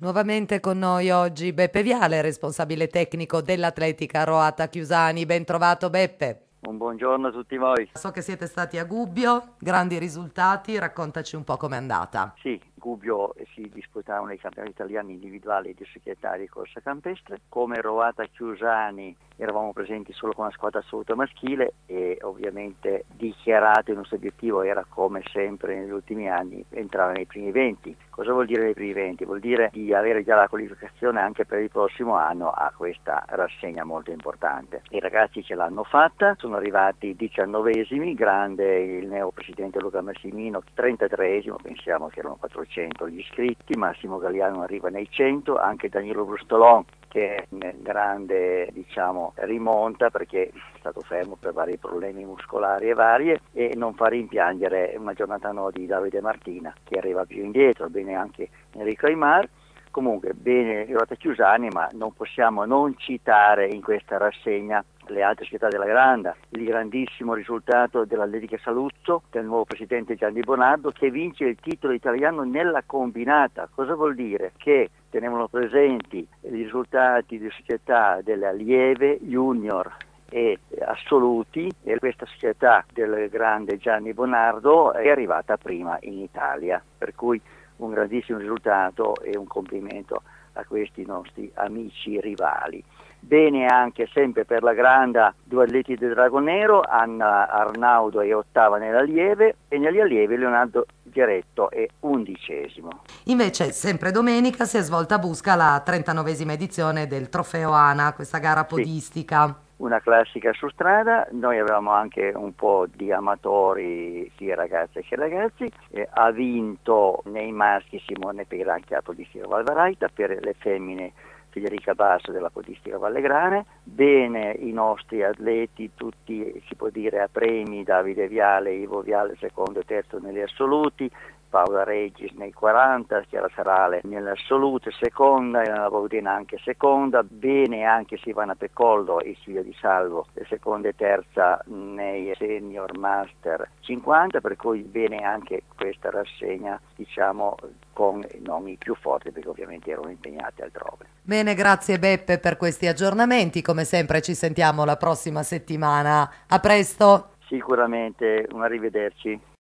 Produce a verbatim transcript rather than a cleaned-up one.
Nuovamente con noi oggi Beppe Viale, responsabile tecnico dell'Atletica Roata Chiusani. Ben trovato Beppe. Un buongiorno a tutti voi. So che siete stati a Gubbio, grandi risultati, raccontaci un po' com'è andata. Sì, Gubbio si disputavano i campionati italiani individuali di società di corsa campestre. Come Roata Chiusani eravamo presenti solo con la squadra assoluta maschile e ovviamente dichiarato il nostro obiettivo era, come sempre negli ultimi anni, entrare nei primi venti. Cosa vuol dire nei primi venti? Vuol dire di avere già la qualificazione anche per il prossimo anno a questa rassegna molto importante. I ragazzi ce l'hanno fatta, sono arrivati diciannovesimi, grande il neopresidente Luca Massimino, trentatreesimo, pensiamo che erano quattrocento gli iscritti, Massimo Galliano arriva nei cento, anche Danilo Brustolon che è una grande diciamo rimonta perché è stato fermo per vari problemi muscolari e varie, e non fa rimpiangere una giornata no di Davide Martina che arriva più indietro, bene anche Enrico Aimar. Comunque bene Roata Chiusani, ma non possiamo non citare in questa rassegna le altre società della Granda, il grandissimo risultato dell'Atletica Saluzzo, del nuovo presidente Gianni Bonardo, che vince il titolo italiano nella combinata. Cosa vuol dire? Che tenevano presenti i risultati di società della Lieve, Junior e assoluti, e questa società del grande Gianni Bonardo è arrivata prima in Italia, per cui un grandissimo risultato e un complimento a questi nostri amici rivali. Bene anche sempre per la Granda due atleti del Dragonero, Anna Arnaudo è ottava nell'allieve e nell'allieve Leonardo Ghiaretto è undicesimo. Invece sempre domenica si è svolta a Busca la trentanovesima edizione del Trofeo ANA, questa gara podistica. Sì. Una classica su strada, noi avevamo anche un po' di amatori sia ragazze che ragazzi, eh, ha vinto nei maschi Simone Peranchi Podistica Valvaraita, per le femmine Federica Basso della Podistica Vallegrane. Bene i nostri atleti, tutti si può dire a premi, Davide Viale, Ivo Viale secondo e terzo negli assoluti, Paola Regis nei quaranta, Chiara Sarale nell'assoluto seconda, Elena Baudina anche seconda, bene anche Silvana Pecollo e Silvia Di Salvo seconda e terza nei senior master cinquanta, per cui bene anche questa rassegna diciamo con i nomi più forti perché ovviamente erano impegnati altrove. Bene, grazie Beppe per questi aggiornamenti, come sempre ci sentiamo la prossima settimana, a presto! Sicuramente, un arrivederci.